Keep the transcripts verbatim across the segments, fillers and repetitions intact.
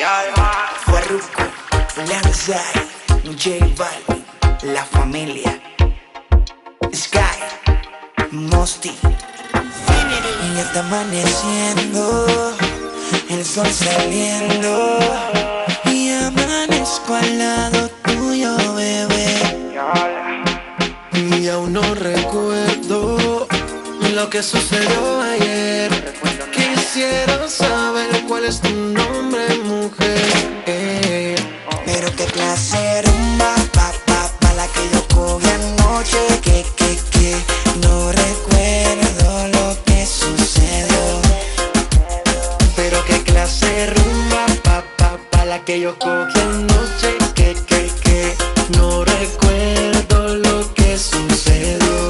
Farruko, Lanzai, J Balvin, La Familia, Sky, Mosty. Y ya está amaneciendo, el sol saliendo, y amanezco al lado tuyo, bebé. Y aún no recuerdo lo que sucedió ayer. Quisiera saber cuál es tu nombre, mujer. eh. Pero qué clase rumba, pa, pa, pa, la que yo cogí anoche. Que, que, que, no recuerdo lo que sucedió. Pero qué clase rumba, pa, pa, pa, la que yo cogí anoche. Que, que, que, no recuerdo lo que sucedió.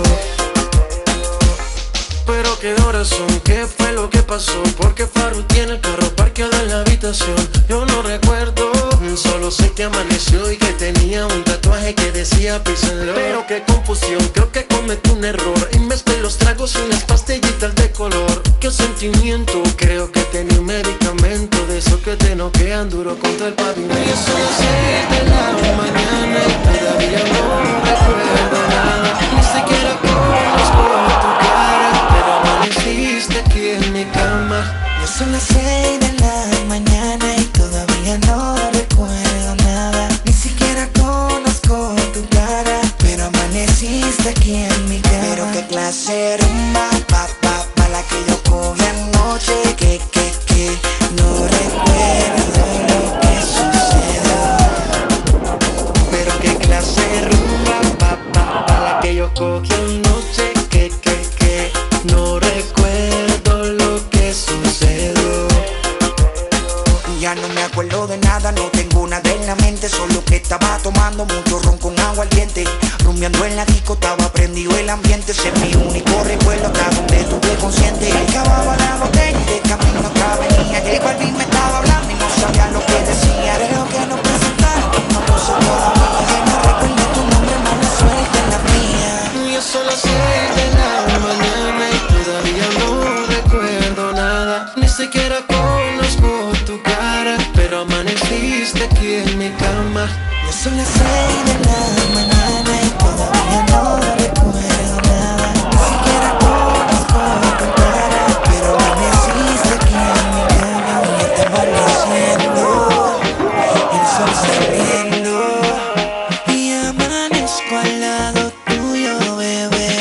Pero qué horas son, qué fue lo que pasó. Porque Farru tiene el carro parqueado en la habitación. Yo no recuerdo, solo sé que amaneció y que tenía un tatuaje que decía Peace and Love. Pero qué confusión, creo que cometí un error. Y mezclé los tragos y unas pastillitas de color. Qué sentimiento, creo que tenía un medicamento de esos que te noquean duro contra el pavimento. Y son las seis de la mañana y todavía no recuerdo nada. Ni siquiera conozco tu cara, pero amaneciste aquí en mi cama. Ya son las seis de la mañana y todavía no recuerdo nada. Ni siquiera conozco tu cara, pero amaneciste aquí en mi cama. Pero qué clase rumba, pa, pa, pa, la que yo cogí anoche. Que, que, que, no recuerdo lo que sucedió. Pero qué clase rumba, pa, pa, pa, la que yo cogí anoche. Que, que, que, no recuerdo lo que sucedió. Ya no me acuerdo de nada, no tengo nada en la mente. Solo que estaba tomando mucho ron con agua al diente. Rumbeando en la disco, estaba prendido el ambiente. Ese es mi único recuerdo hasta donde estuve consciente. Acababa la botella y de camino acá venía. J Balvin me estaba hablando y no sabía lo que decía. Creo que no presentaron, no puse todavía. Que no recuerdo tu nombre, mala suerte en la mía. Ya son las seis de la mañana y todavía no recuerdo nada. Ni siquiera conozco tu cara, pero amaneciste aquí en mi cama. Ya son las seis de la mañana y todavía no recuerdo nada. Ni siquiera conozco tu cara, pero amaneciste aquí en mi cama. Y está amaneciendo, el sol saliendo, y amanezco al lado tuyo, bebé.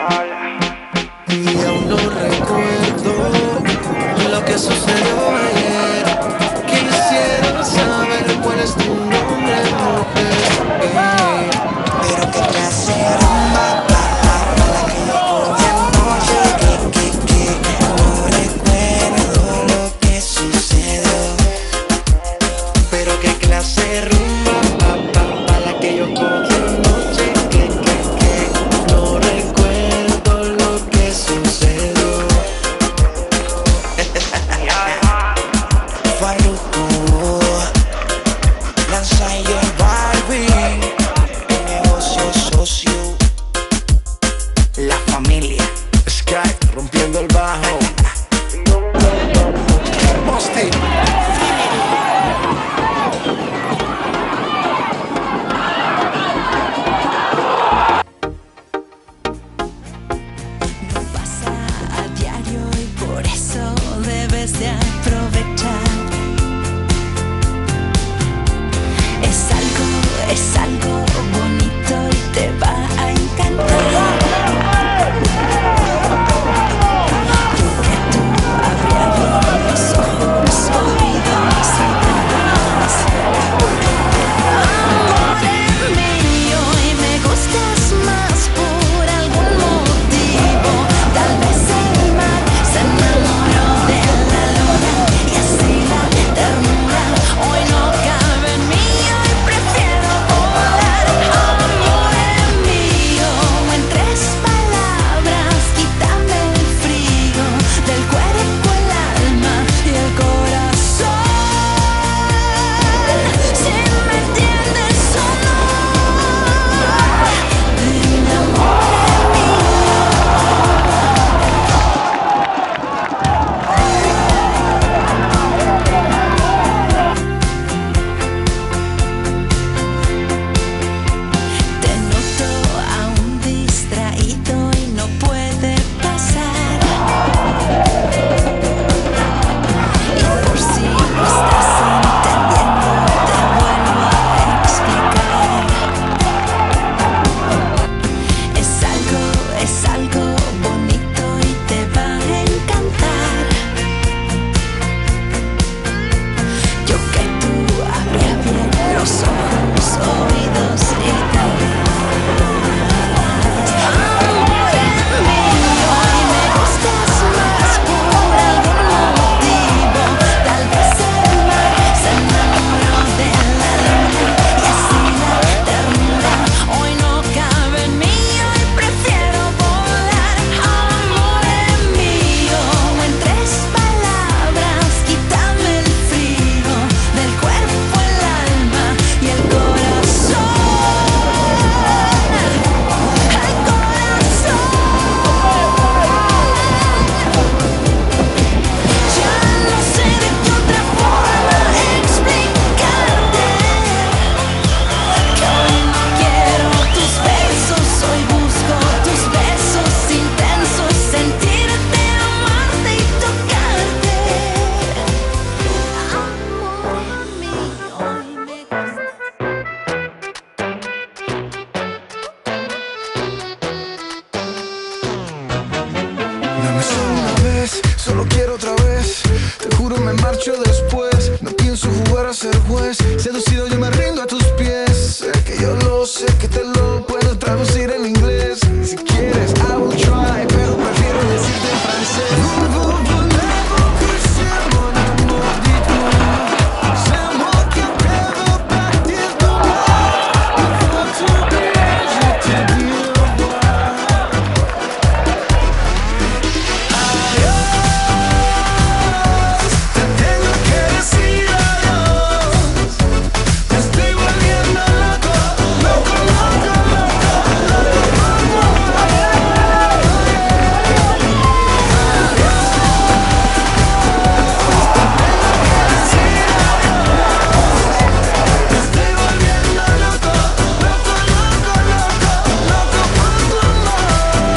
Y aún no recuerdo lo que sucedió ayer. Quisiera saber cuál es tu nombre, mujer. eh. seguro me marcho después. No pienso jugar a ser juez. Seducido yo me rindo a tus pies. Sé que yo lo sé, que te lo puedo traducir en inglés. Si quieres, I will try, pero prefiero decirte en francés. Voulez-vous coucher mon amour, dites-moi. C'est moi qui préfère partir demain. Il faut t'oublier, je te dis au revoir. Adiós, te tengo que decir adiós. Me estoy volviendo loco, loco, loco, loco, loco por vos. Me estoy volviendo loco, loco, loco, loco, loco por tu amor.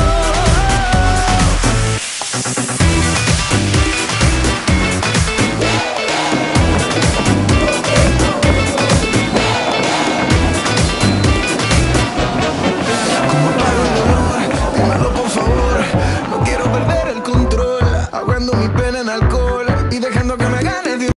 ¿Cómo apago el dolor? Dímelo por favor. No quiero perder el control, ahogando mi pena en alcohol y dejando que me gane de